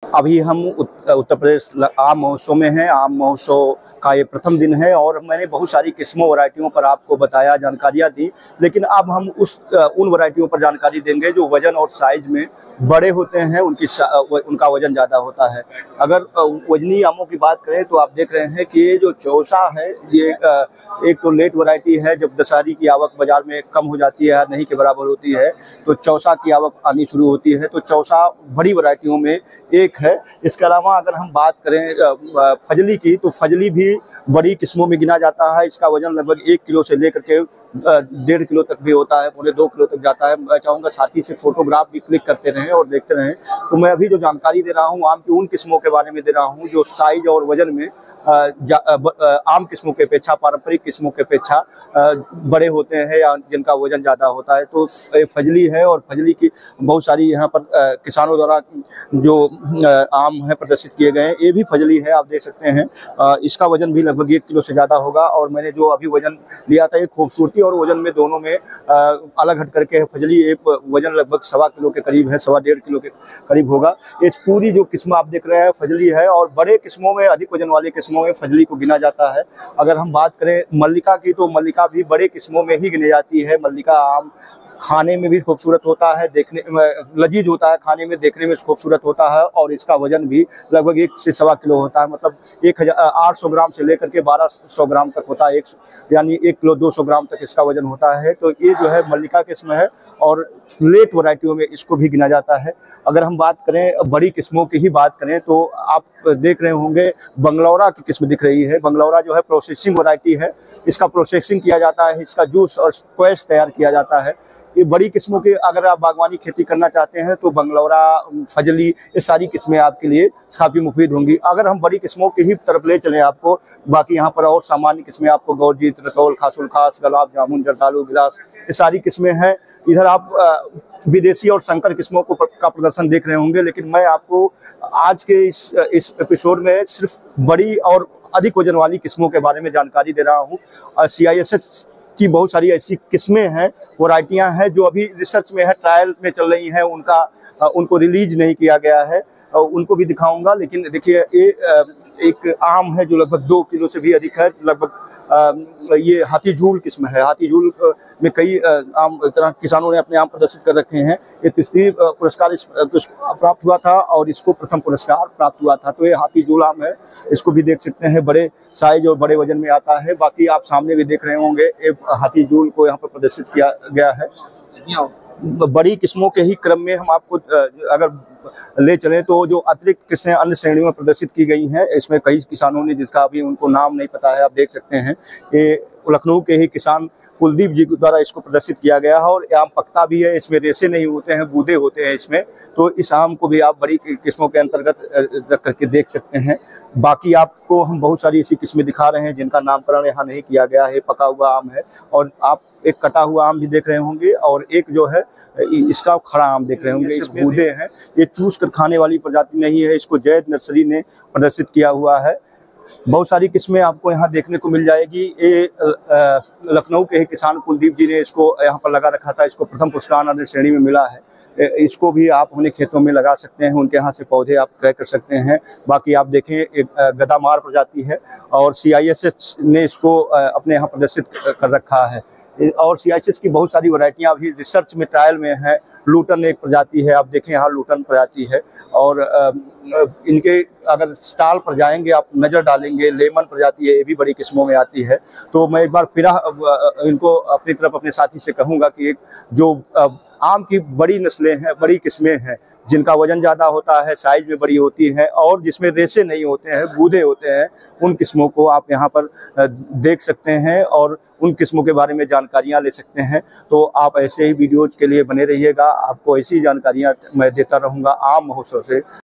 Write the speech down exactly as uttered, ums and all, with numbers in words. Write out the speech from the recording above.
अभी हम उत- उत्तर प्रदेश ल- आम महोत्सव में हैं। आम महोत्सव का ये प्रथम दिन है और मैंने बहुत सारी किस्मों वैरायटियों पर आपको बताया, जानकारियाँ दी। लेकिन अब हम उस अ, उन वैरायटियों पर जानकारी देंगे जो वजन और साइज में बड़े होते हैं, उनकी सा- अ, व- उनका वजन ज़्यादा होता है। अगर अ, वजनी आमों की बात करें तो आप देख रहे हैं कि ये जो चौसा है, ये अ, एक तो लेट वैरायटी है। जब दशहरी की आवक बाजार में कम हो जाती है, नहीं के बराबर होती है, तो चौसा की आवक आनी शुरू होती है। तो चौसा बड़ी वैरायटियों में एक है। इसके अलावा अगर हम बात करें अ, अ, फजली की, तो फजली भी बड़ी किस्मों में गिना जाता है। इसका वजन लगभग एक किलो से लेकर के अ, डेढ़ किलो तक भी होता है, पौने दो किलो तक जाता है। मैं चाहूँगा साथी से फोटोग्राफ भी क्लिक करते रहें और देखते रहें। तो मैं अभी जो जानकारी दे रहा हूँ आम की उन किस्मों के बारे में दे रहा हूँ जो साइज और वजन में अ, जा- अ, ब- अ, आम किस्मों के अपेक्षा, पारंपरिक किस्मों के अपेक्षा अ, बड़े होते हैं या जिनका वजन ज़्यादा होता है। तो फ- फजली है और फजली की बहुत सारी यहाँ पर अ, किसानों द्वारा जो अ, आम है प्रदर्शित किए गए हैं। ये भी फजली है, आप देख सकते हैं। अ, इसका वजन भी लगभग एक किलो से ज़्यादा होगा। और मैंने जो अभी वजन लिया था, ये खूबसूरती और वजन में दोनों में अ, अलग हट करके है। फजली एक वजन लगभग सवा किलो के करीब है, सवा डेढ़ किलो के करीब होगा। ये पूरी जो किस्म आप देख रहे हैं फजली है। और बड़े किस्मों में, अधिक वजन वाली किस्मों में फजली को गिना जाता है। अगर हम बात करें मल्लिका की, तो मल्लिका भी बड़े किस्मों में ही गिनी जाती है। मल्लिका आम खाने में भी खूबसूरत होता है, देखने में लजीज होता है, खाने में देखने में खूबसूरत होता है। और इसका वजन भी लगभग एक से सवा किलो होता है। मतलब एक हजार आठ सौ ग्राम से लेकर के बारह सौ ग्राम तक होता है। एक यानी एक किलो दो सौ ग्राम तक इसका वजन होता है। तो ये जो है मल्लिका किस्म है और लेट वैरायटियों में इसको भी गिना जाता है। अगर हम बात करें बड़ी किस्मों की ही बात करें, तो आप देख रहे होंगे बंगलौरा की किस्म दिख रही है। बंगलौरा जो है प्रोसेसिंग वैरायटी है। इसका प्रोसेसिंग किया जाता है, इसका जूस और स्क्वैश तैयार किया जाता है। ये बड़ी किस्मों के, अगर आप बागवानी खेती करना चाहते हैं तो बंगलौरा, फजली, ये सारी किस्में आपके लिए काफ़ी मुफीद होंगी। अगर हम बड़ी किस्मों की ही तरफ ले चलें आपको, बाकी यहाँ पर और सामान्य किस्में आपको गौरजीत, रतौल, खासुल खास, गुलाब जामुन, जरदालू, गिलास, ये सारी किस्में हैं। इधर आप अ, विदेशी और संकर किस्मों को का प्रदर्शन देख रहे होंगे। लेकिन मैं आपको आज के इस इस एपिसोड में सिर्फ बड़ी और अधिक वजन वाली किस्मों के बारे में जानकारी दे रहा हूँ। सी आई एस एस की बहुत सारी ऐसी किस्में हैं, वैरायटियां हैं जो अभी रिसर्च में है, ट्रायल में चल रही हैं। उनका अ, उनको रिलीज नहीं किया गया है, अ, उनको भी दिखाऊंगा। लेकिन देखिए, ये अ, एक आम है जो लगभग दो किलो से भी अधिक है। लगभग अ, ये हाथी झूल किस्म है। हाथी झूल अ, में कई अ, आम तरह किसानों ने अपने आम प्रदर्शित कर रखे हैं। ये तीसरी अ, पुरस्कार इस अ, इसको प्राप्त हुआ था और इसको प्रथम पुरस्कार प्राप्त हुआ था। तो ये हाथी झूल आम है, इसको भी देख सकते हैं, बड़े साइज और बड़े वजन में आता है। बाकी आप सामने भी देख रहे होंगे, ये हाथी झूल को यहाँ पर प्रदर्शित किया गया है। बड़ी किस्मों के ही क्रम में हम आपको अ, अगर ले चलें तो जो अतिरिक्त किस्में अन्य श्रेणियों में प्रदर्शित की गई हैं, इसमें कई किसानों ने, जिसका अभी उनको नाम नहीं पता है, आप देख सकते हैं। ये लखनऊ के ही किसान कुलदीप जी द्वारा इसको प्रदर्शित किया गया है। और आम पकता भी है, इसमें रेशे नहीं होते हैं, गूदे होते हैं इसमें। तो इस आम को भी आप बड़ी किस्मों के अंतर्गत रख करके देख सकते हैं। बाकी आपको हम बहुत सारी ऐसी किस्में दिखा रहे हैं जिनका नामकरण यहाँ नहीं किया गया है। पका हुआ आम है और आप एक कटा हुआ आम भी देख रहे होंगे और एक जो है इसका खड़ा आम देख रहे होंगे। इस गूदे हैं, ये चूस कर खाने वाली प्रजाति नहीं है। इसको जैद नर्सरी ने प्रदर्शित किया हुआ है। बहुत सारी किस्में आपको यहाँ देखने को मिल जाएगी। ये लखनऊ के ही किसान कुलदीप जी ने इसको यहाँ पर लगा रखा था। इसको प्रथम पुरस्कार अन्य श्रेणी में मिला है। इसको भी आप अपने खेतों में लगा सकते हैं, उनके यहाँ से पौधे आप क्रय कर सकते हैं। बाकी आप देखें, एक गदामार प्रजाति है और सी आई एस एस ने इसको अपने यहाँ प्रदर्शित कर रखा है। और सी आई एस एस की बहुत सारी वैरायटियाँ अभी रिसर्च में, ट्रायल में है। लूटन एक प्रजाति है, आप देखें यहाँ लूटन प्रजाति है। और इनके अगर स्टाल पर जाएंगे, आप नज़र डालेंगे, लेमन प्रजाति है, ये भी बड़ी किस्मों में आती है। तो मैं एक बार फिर इनको अपनी तरफ अपने साथी से कहूँगा कि एक जो आम की बड़ी नस्लें हैं, बड़ी किस्में हैं, जिनका वजन ज़्यादा होता है, साइज में बड़ी होती हैं और जिसमें रेशे नहीं होते हैं, गूदे होते हैं, उन किस्मों को आप यहाँ पर देख सकते हैं और उन किस्मों के बारे में जानकारियाँ ले सकते हैं। तो आप ऐसे ही वीडियोज़ के लिए बने रहिएगा, आपको ऐसी जानकारियाँ मैं देता रहूँगा आम महोत्सव से।